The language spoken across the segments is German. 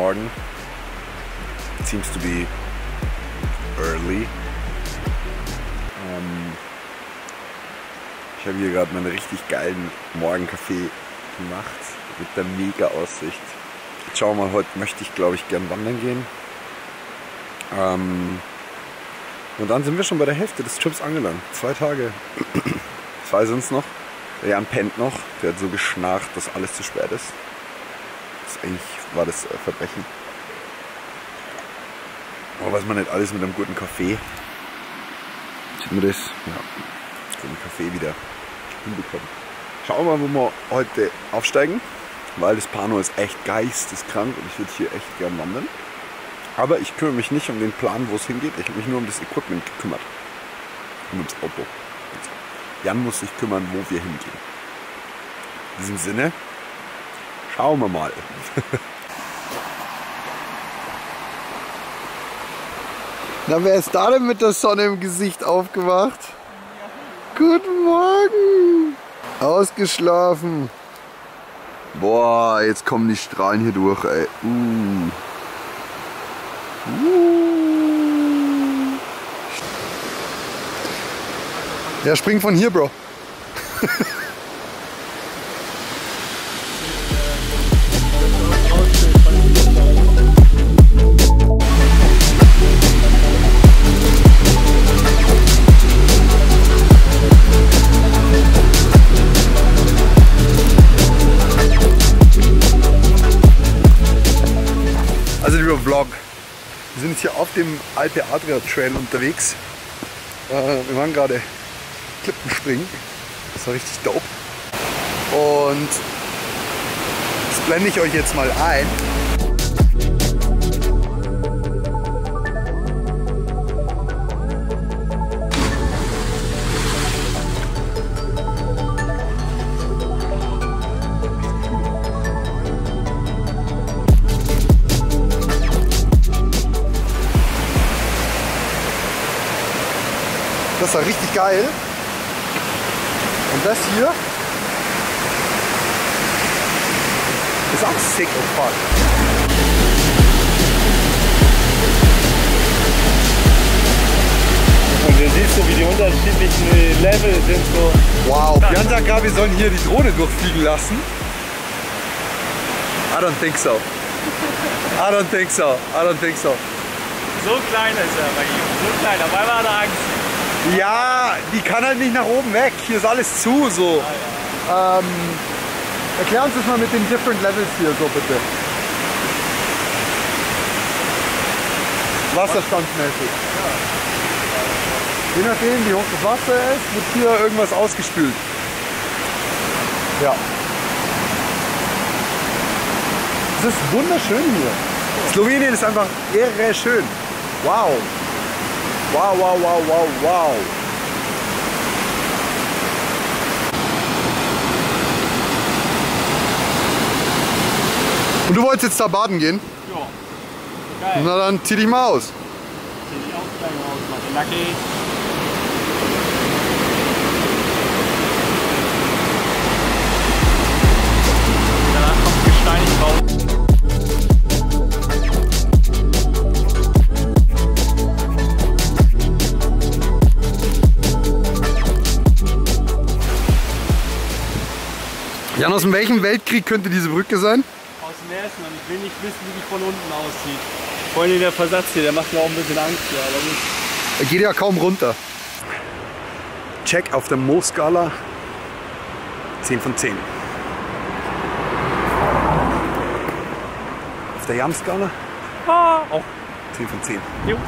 Morgen. It seems to be early. Ich habe hier gerade meinen richtig geilen Morgenkaffee gemacht mit der mega Aussicht. Jetzt schauen wir mal, heute möchte ich glaube ich gern wandern gehen. Und dann sind wir schon bei der Hälfte des Trips angelangt. 2 Tage. 2 sind es noch. Der Jan pennt noch. Der hat so geschnarcht, dass alles zu spät ist. Eigentlich war das Verbrechen. Aber weiß man nicht alles mit einem guten Kaffee. Sieht man das? Ja. So einen Kaffee wieder hinbekommen. Schauen wir mal, wo wir heute aufsteigen. Weil das Pano ist echt geisteskrank und ich würde hier echt gern wandern. Aber ich kümmere mich nicht um den Plan, wo es hingeht. Ich habe mich nur um das Equipment gekümmert. Und ums Auto. Jan muss sich kümmern, wo wir hingehen. In diesem Sinne, schauen wir mal. Na, wer ist da denn mit der Sonne im Gesicht aufgewacht? Guten Morgen! Ausgeschlafen. Boah, jetzt kommen die Strahlen hier durch, ey. Ja, spring von hier, Bro. Also lieber Vlog, wir sind jetzt hier auf dem Alpe Adria Trail unterwegs. Wir waren gerade Klippenspringen, das war richtig dope. Und das blende ich euch jetzt mal ein. Das war richtig geil. Und das hier ist auch sick und fuck. Und du siehst so, wie die unterschiedlichen Level sind so. Wow. Jan sagt gerade, wir sollen hier die Drohne durchfliegen lassen. I don't think so. I don't think so. I don't think so. So klein ist er bei ihm. So klein. Auf einmal hat er Angst. Ja, die kann halt nicht nach oben weg. Hier ist alles zu so. Ah, ja. Erklär uns das mal mit den different Levels hier so bitte. Wasserstandsmäßig. Ja. Je nachdem wie hoch das Wasser ist, wird hier irgendwas ausgespült. Ja. Es ist wunderschön hier. Slowenien ist einfach irre schön. Wow. Wow, wow, wow, wow, wow. Und du wolltest jetzt da baden gehen? Ja. Geil. Na dann zieh dich mal aus. Zieh dich auch gleich mal aus, Mathe. Lucky. Danach kommt gesteinigt raus. Jan, aus welchem Weltkrieg könnte diese Brücke sein? Aus dem ersten, und ich will nicht wissen, wie die von unten aussieht. Vor allem der Versatz hier, der macht mir auch ein bisschen Angst. Ja, aber gut. Er geht ja kaum runter. Check auf der Mo-Skala 10 von 10. Auf der Jan-Skala Auch 10 von 10. Jo.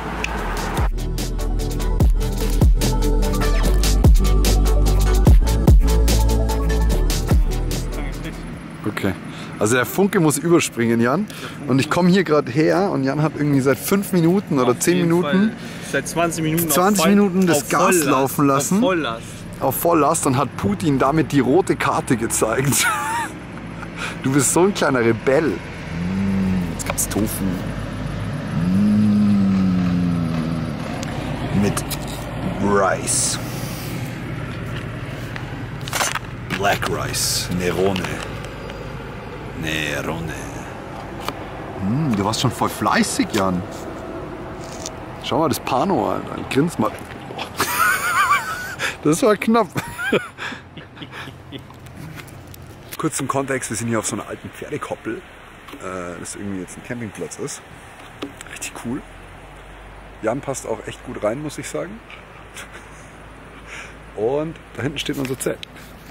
Okay. Also der Funke muss überspringen, Jan. Und ich komme hier gerade her und Jan hat irgendwie seit 5 Minuten oder 10 Minuten, seit 20 Minuten, 20 Minuten das Gas laufen lassen. Auf Volllast. Auf Volllast und hat Putin damit die rote Karte gezeigt. Du bist so ein kleiner Rebell. Jetzt gab's Tofu. Mit Rice. Black Rice. Nerone. Du warst schon voll fleißig, Jan. Schau mal das Pano an. Grins mal. Das war knapp. Kurz zum Kontext, wir sind hier auf so einer alten Pferdekoppel, das irgendwie jetzt ein Campingplatz ist. Richtig cool. Jan passt auch echt gut rein, muss ich sagen. Und da hinten steht unser Zelt.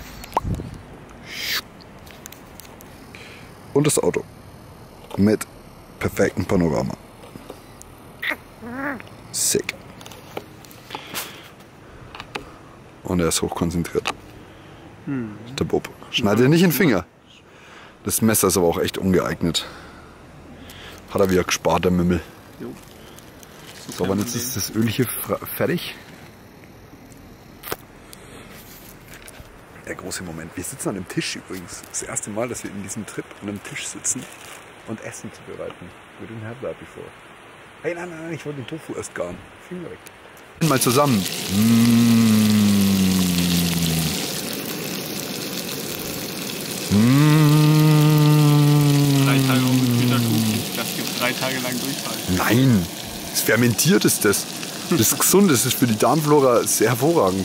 Und das Auto. Mit perfektem Panorama. Sick. Und er ist hochkonzentriert. Der Bub. Schneid dir nicht in den Finger. Das Messer ist aber auch echt ungeeignet. Hat er wieder gespart, der Mümmel. Jo. So, aber jetzt ist das Öl hier fertig. Der große Moment. Wir sitzen an einem Tisch übrigens. Das erste Mal, dass wir in diesem Trip an einem Tisch sitzen und Essen zubereiten. We didn't have that before. Hey, nein, ich wollte den Tofu erst garen. Finger weg. Mal zusammen. 3 Tage mit Kuchen. Das gibt 3 Tage lang durchhalten. Nein, es fermentiert ist das. Das ist gesund, das ist für die Darmflora sehr hervorragend.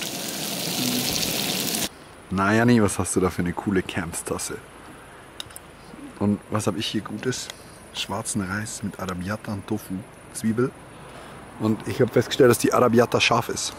Na Janni, was hast du da für eine coole Campstasse? Und was habe ich hier Gutes? Schwarzen Reis mit Arrabbiata und Tofu, Zwiebel. Und ich habe festgestellt, dass die Arrabbiata scharf ist.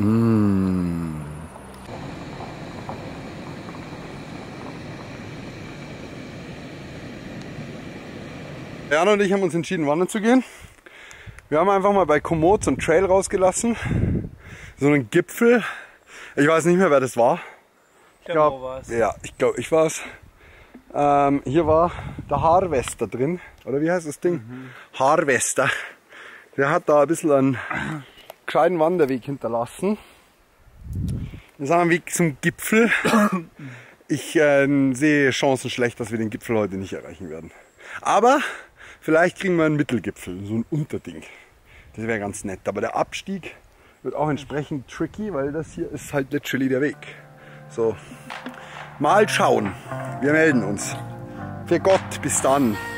Jan und ich haben uns entschieden, wandern zu gehen. Wir haben einfach mal bei Komoot so einen Trail rausgelassen. So einen Gipfel. Ich weiß nicht mehr, wer das war. Ich glaube, ich war es. Hier war der Harvester drin. Oder wie heißt das Ding? Harvester. Der hat da ein bisschen einen gescheiten Wanderweg hinterlassen. Wir sind am Weg zum Gipfel. Ich sehe Chancen schlecht, dass wir den Gipfel heute nicht erreichen werden. Aber vielleicht kriegen wir einen Mittelgipfel, so ein Unterding. Das wäre ganz nett. Aber der Abstieg wird auch entsprechend tricky, weil das hier ist halt literally der Weg. So, mal schauen. Wir melden uns. Für Gott, bis dann.